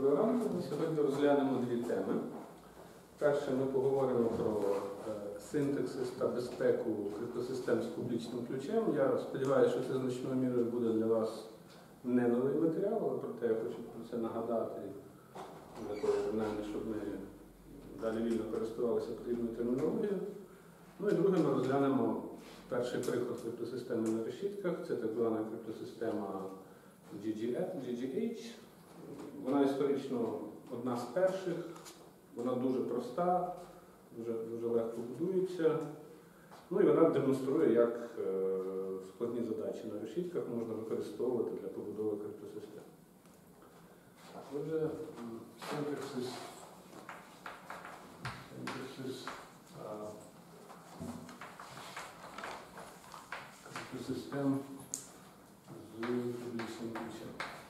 Доброго ранку. Ми сьогодні розглянемо дві теми. Перше, ми поговоримо про синтаксис та безпеку криптосистем з публічним ключем. Я сподіваюся, що це значною мірою буде для вас не новий матеріал, але проте я хочу про це нагадати, для того, принаймні, щоб ми далі вільно користувалися потрібною термінологією. Ну і друге, ми розглянемо перший приклад криптосистеми на решітках. Це так звана криптосистема GGH. Вона історично одна з перших, вона дуже проста, дуже легко будується. Ну і вона демонструє, як складні задачі на решітках можна використовувати для побудови криптосистем. Отже, синтаксис криптосистем з публічним ключем.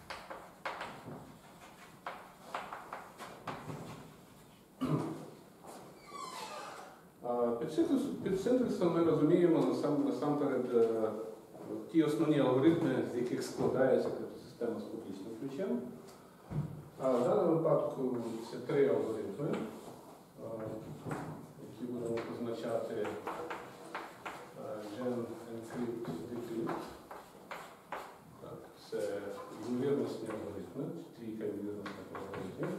Під синтаксом ми розуміємо насамперед ті основні алгоритми, з яких складається криптосистема з публічним ключем. В даному випадку це три алгоритми, які будемо позначати Gen, Encrypt, Decrypt. Це ймовірностні алгоритми, трійка ймовірностних алгоритмів.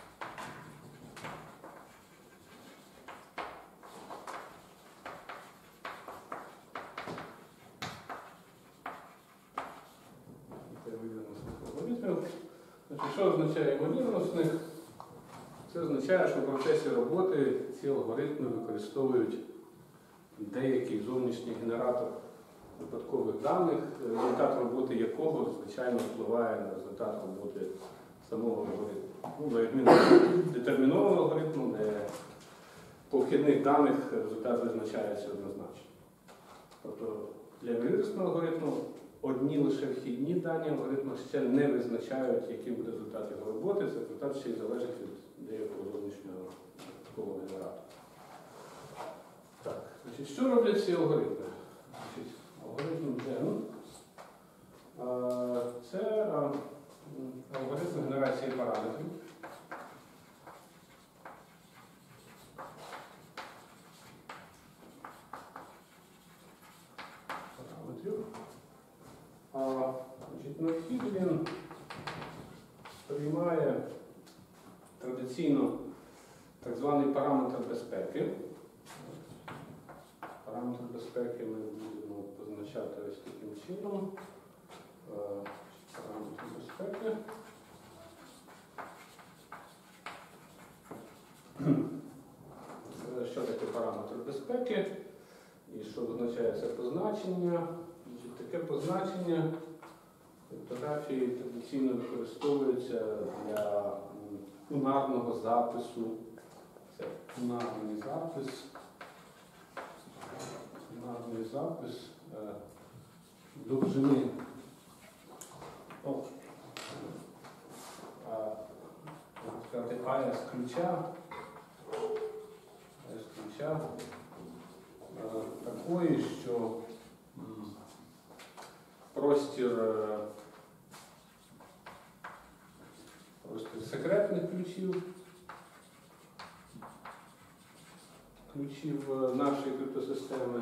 Що означає ймовірностних? Це означає, що в процесі роботи ці алгоритми використовують деякий зовнішній генератор випадкових даних, результат роботи якого, звичайно, впливає на результат роботи самого алгоритму. Ну, на відміну від детермінованого алгоритму, де по вхідних даних результат визначається однозначно. Тобто для ймовірностного алгоритму одні лише вхідні дані алгоритму ще не визначають, який буде результат його роботи. Цей результат ще й залежить від деякого зовнішнього випадкового генератора. Так, значить, що роблять ці алгоритми? Значить, алгоритм Gen – це алгоритм генерації параметрів. На вхід він приймає традиційно так званий параметр безпеки. Параметр безпеки ми будемо позначати ось таким чином. Параметр безпеки. Що таке параметр безпеки? І що означає це позначення? Таке позначення криптографії традиційно використовується для унарного запису. Це унарний запис довжини AES ключа такої, що простір секретних ключів нашої криптосистеми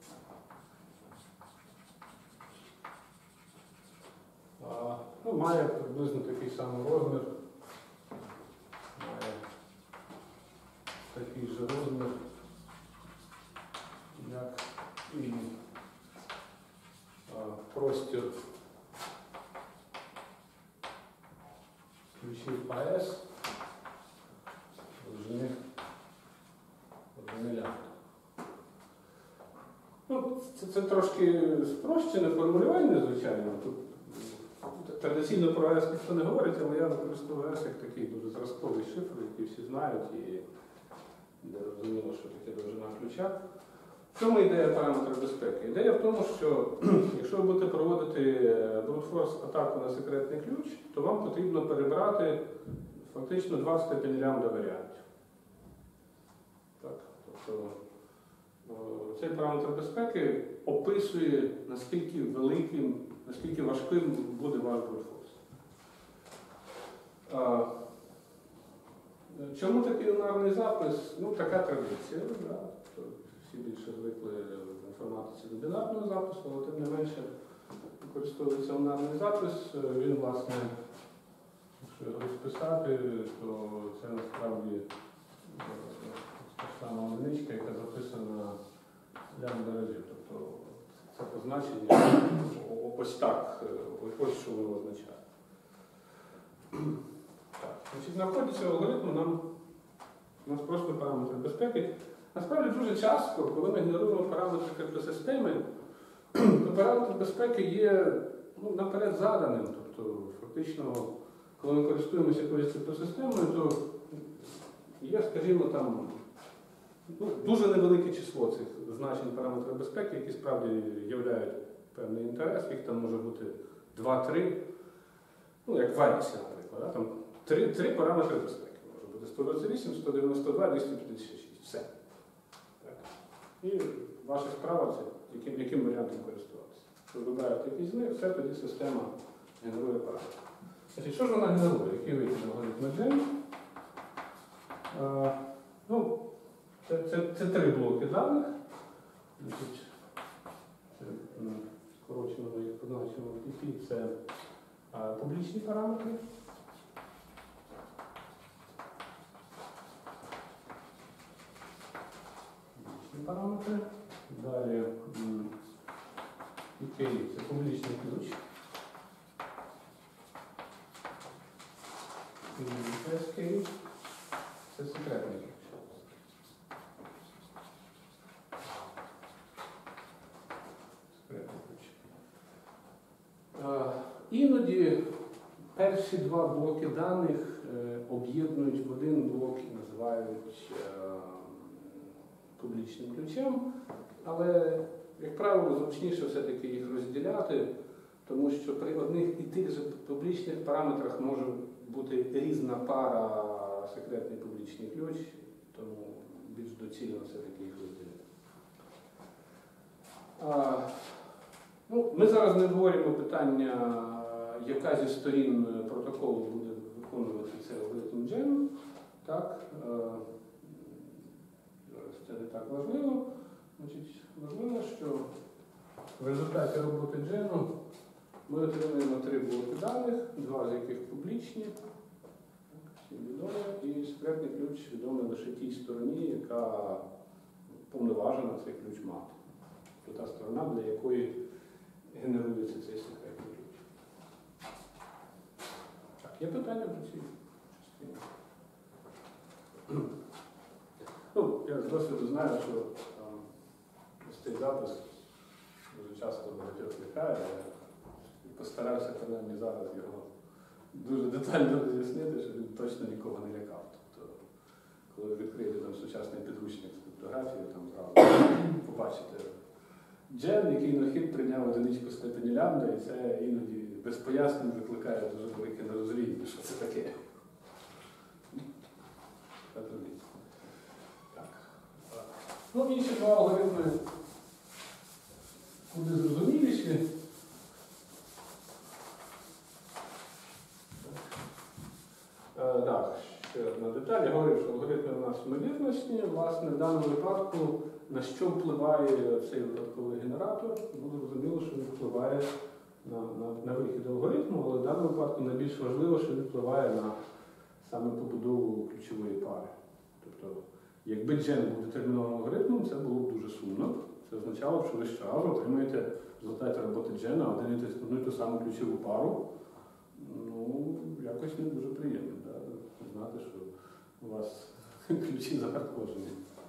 має приблизно такий самий розмір, має такий же розмір, як і простір ключів AES довжини 1 мільярд. Ну, це трошки спрощене формулювання, звичайно. Тут традиційно про AES ніхто не говорить, але я використовую AES як такий дуже зразковий шифр, який всі знають і де розуміло, що таке довжина ключа. В чому ідея параметра безпеки? Ідея в тому, що якщо ви будете проводити brute-force атаку на секретний ключ, то вам потрібно перебрати фактично 2 степені лямбда варіантів. Так? Тобто цей параметр безпеки описує, наскільки важким буде ваш brute-force. Чому такий унарний запис? Ну, така традиція. Да? Всі більше звикли в інформатиці до бінарного запису, але тим не менше використовується унарний запис. Він, власне, якщо його розписати, то це насправді сама одиничка, яка записана лямбда разів. Тобто це позначення ось так, ось що воно означає. Так, значить, на вході цього алгоритму у нас просто параметри безпеки. Насправді дуже часто, коли ми генеруємо параметри криптосистеми, то параметр безпеки є наперед заданим. Тобто, фактично, коли ми користуємося якоюсь криптосистемою, то є, скажімо, там дуже невелике число цих значень параметрів безпеки, які справді являють певний інтерес. Їх там може бути 2-3, як в Алісі, наприклад. Да? Там три параметри безпеки. Може бути 128, 192, 256. Все. Так. І ваша справа це яким варіантом користуватися. Ви вибираєте якийсь з них, все, тоді система генерує параметри. Значить, що ж вона генерує? Який вихід алгоритму Gen? Це три блоки даних. Значить, скорочено ми їх позначимо в TP. Це публічні параметри. Параметри. Далі UK – це публічний ключ. І SK – це секретний ключ. Секретний ключ. Іноді перші два блоки даних об'єднують в один блок і називають публічним ключем, але, як правило, зручніше все-таки їх розділяти, тому що при одних і тих же публічних параметрах може бути різна пара секретний публічний ключ, тому більш доцільно все-таки їх розділяти. Ми зараз не говоримо питання, яка зі сторін протоколу буде виконувати цей алгоритм Gen. Так? Це не так важливо. Значить, важливо, що в результаті роботи Gen ми отримуємо три блоки даних, два з яких публічні, всім відомі, і секретний ключ відомий лише тій стороні, яка повноважена цей ключ мати. Це та сторона, для якої генерується цей секретний ключ. Так, є питання по цій частині? Я з досвіду знаю, що ось цей запис дуже часто багатьох лякає. Я постарався принаймні зараз його дуже детально роз'яснити, щоб він точно нікого не лякав. Тобто, коли ви відкриєте там сучасний підручник з криптографії, там зразу побачите Gen, який на хід прийняв одиничку степені лямбда, і це іноді без пояснень викликає дуже велике нерозуміння, що це таке. Інші два алгоритми куди зрозуміліші. Так, ще одна деталь. Я говорив, що алгоритми у нас ймовірності. Власне, в даному випадку, на що впливає цей випадковий генератор? Зрозуміло, що він впливає на вихід алгоритму, але в даному випадку найбільш важливо, що він впливає на саме побудову ключової пари. Тобто, якби Gen був детермінованим алгоритмом, це було б дуже сумно. Це означало б, що ви щоразу отримаєте в результаті роботи Gen одну і ту саму ключову пару. Якось не дуже приємно. Да? Знати, що у вас ключі захардкожені.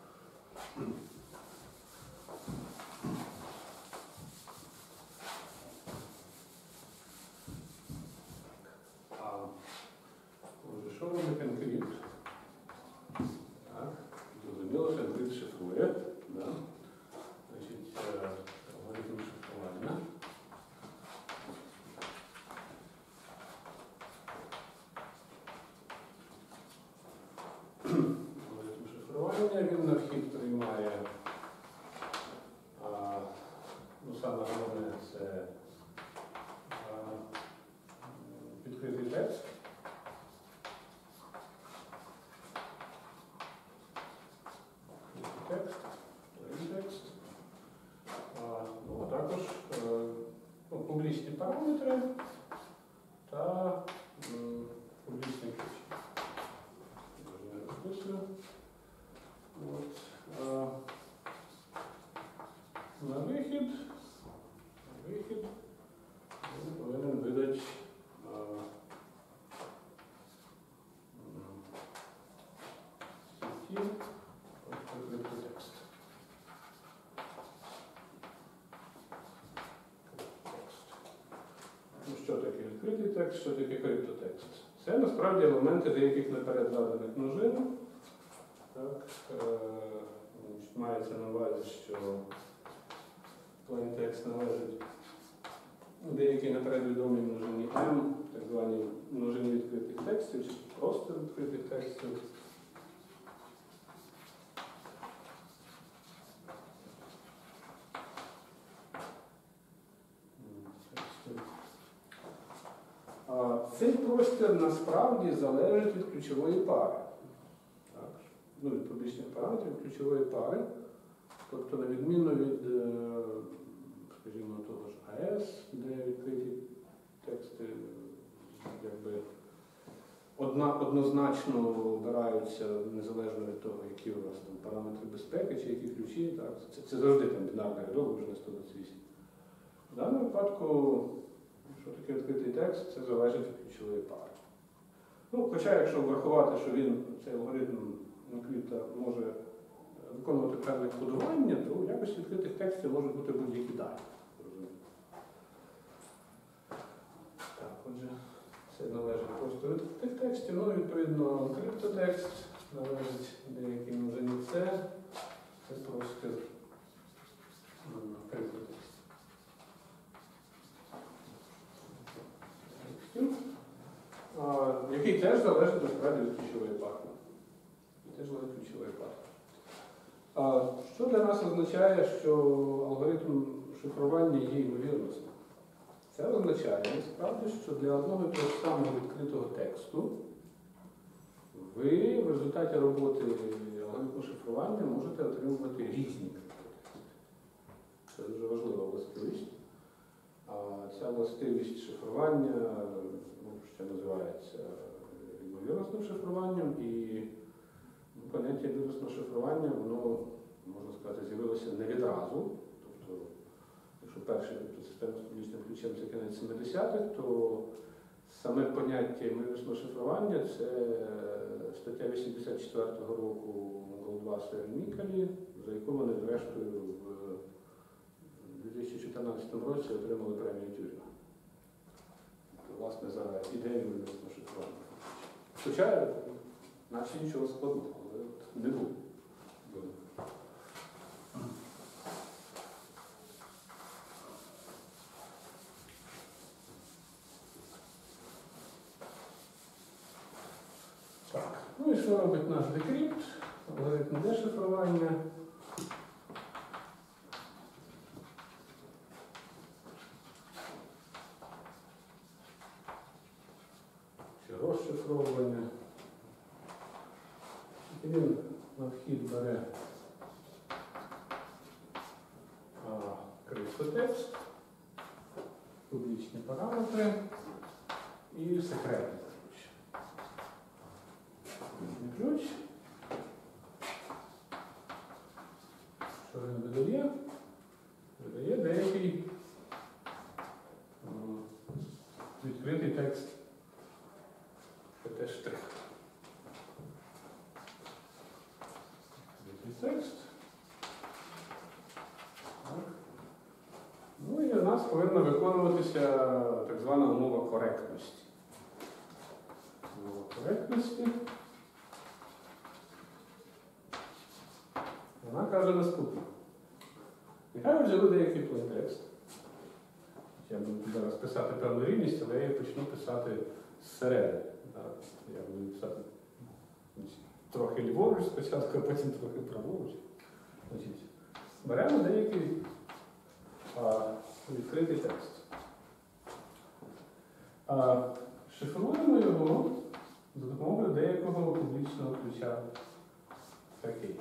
Отже, що робить енкрипт? Зрозуміло, що енкрипт шифрує. Да? Значить, алгоритм шифрування. Алгоритм шифрування, він на вхід приймає, саме головне, це відкритий текст. вихід, він повинен видати сеті криптотекст. Ну, що таке відкритий текст, що таке криптотекст? Це насправді елементи деяких наперед заданих множин. Так, мається на увазі, що plaintext належить деякій наперед відомій множині M, так званій множині відкритих текстів, чи просто відкритих текстів. Цей простір насправді залежить від ключової пари. Так? Ну, від побічних параметрів ключової пари. Тобто, на відміну від, скажімо, того ж АЕС, де відкриті тексти якби однозначно обираються незалежно від того, які у вас там параметри безпеки чи які ключі. Так? Це завжди там бінарне рядове, вже не 128. В даному випадку, що таке відкритий текст, це залежить від ключової пари. Ну, хоча, якщо врахувати, що він, цей алгоритм Euclid може виконувати певне кодування, то в якості відкритих текстів можуть бути будь-які дані. Так, отже, це належить просто від відкритих текстів. Ну, відповідно, криптотекст належить деякій множині C. Це простір криптотекст. Який теж залежить насправді від ключової пари. Що для нас означає, що алгоритм шифрування є ймовірністю? Це означає насправді, що для одного і того самого відкритого тексту ви в результаті роботи алгоритму шифрування можете отримувати різні криптотексти. Це дуже важлива властивість. Ця властивість шифрування ще називається ймовірнісним шифруванням, і поняття ймовірностного шифрування, воно, можна сказати, з'явилося не відразу. Тобто, якщо перший система з публічним ключем це кінець 70-х, то саме поняття ймовірностного шифрування це стаття 84-го року Голдваса і Мікалі, за яку вони, зрештою, в 2014 році отримали премію Тюрінга. Власне, за ідею ймовірностного шифрування. Хоча, наче нічого складного, але не було. Так, ну і що робить наш декрипт? Алгоритм дешифрування. Чи розшифровування. Він на вхід бере криптотекст, публічні параметри і секретний ключ. Ключ. Що він видає? Видає деякий відкритий текст. Це штрих. Текст. Ну і у нас повинна виконуватися так звана умова коректності. Умова коректності. Вона каже наступне. Нехай ви взяли деякий plaintext. Я буду зараз писати певну рівність, але я почну писати зсередини. Я буду писати трохи ліворуч спочатку, а потім трохи праворуч. Беремо деякий відкритий текст. Шифруємо його за допомогою деякого публічного ключа. Такий.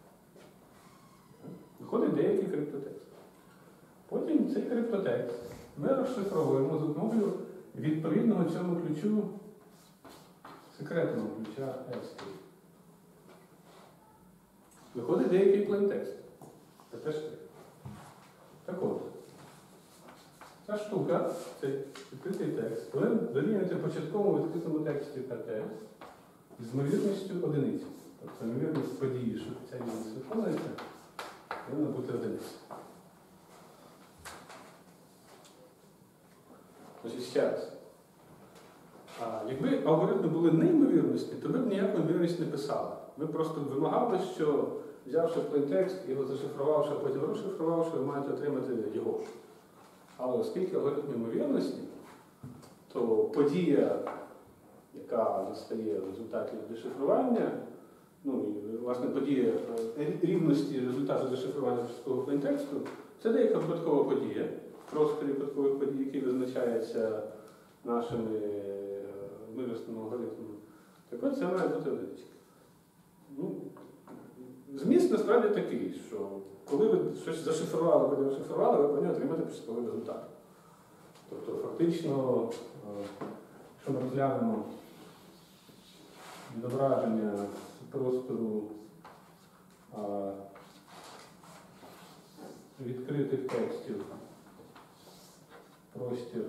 Виходить деякий криптотекст. Потім цей криптотекст ми розшифровуємо за допомогою відповідного цьому ключу секретного ключа S. Виходить деякий plaintext. Це теж так. Так от, ця штука, цей відкритий текст, повинен дорівнювати початковому відкритому тексті КТ з ймовірністю одиниці. Тобто ймовірність події, що ця ймовірність виконується, повинна бути одиниця. Значить, ще раз. Якби алгоритми були неймовірності, то ви б ніяку ймовірність не писали. Ви просто вимагали, що взявши плейнтекст, його зашифрувавши, а потім розшифрувавши, ви маєте отримати його ж. Але оскільки алгоритм ймовірності, то подія, яка настає в результаті дешифрування, ну і, власне, подія рівності результату дешифрування початкового плейнтексту, це деяка випадкова подія, просторі випадкових подій, які визначаються нашими виросними алгоритмами. Так от це має бути одиничка. Ну, зміст насправді такий, що коли ви щось зашифрували, коли розшифрували, ви повинні отримати початковий результат. Тобто, фактично, якщо ми розглянемо відображення простору відкритих текстів, простір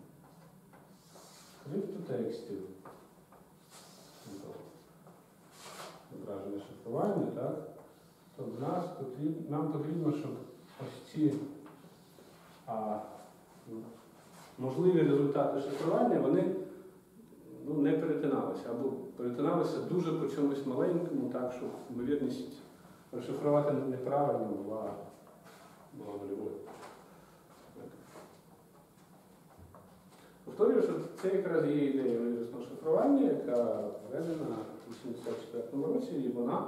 криптотекстів, відображення шифрування, так? То нам потрібно, щоб ось ці можливі результати шифрування, вони не перетиналися, або перетиналися дуже по чомусь маленькому, так, щоб ймовірність розшифрувати неправильно була нульовою. Повторюю, що це якраз є ідея вірусного шифрування, яка введена у 1984 році, і вона,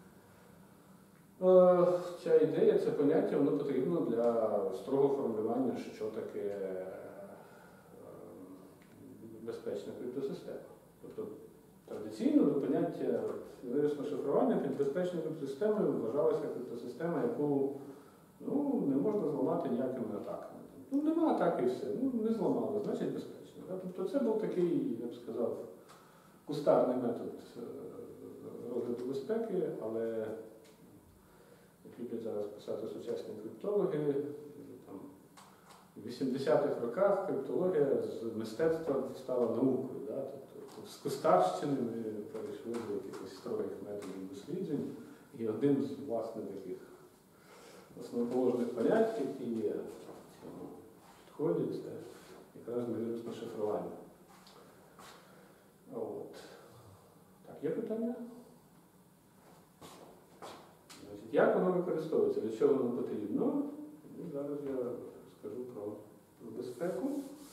ця ідея, це поняття, воно потрібно для строго формулювання, що таке безпечна криптосистема. Тобто традиційно до поняття вірусного шифрування під безпечною криптосистемою вважалася криптосистема, яку не можна зламати ніякими атаками. Нема атаки і все, не зламали, значить безпечно. Тобто це був такий, я б сказав, кустарний метод розгляду безпеки, але, як люблять зараз писати сучасні криптологи, в 80-х роках криптологія з мистецтва стала наукою. Тобто з кустарщини ми перейшли до якихось строгих методів досліджень, і один з, власне, таких основоположних понять, які є в цьому підході, це якраз вірусне шифрування. Так, є питання? Значить, як воно використовується, для чого воно потрібно? Зараз я скажу про безпеку.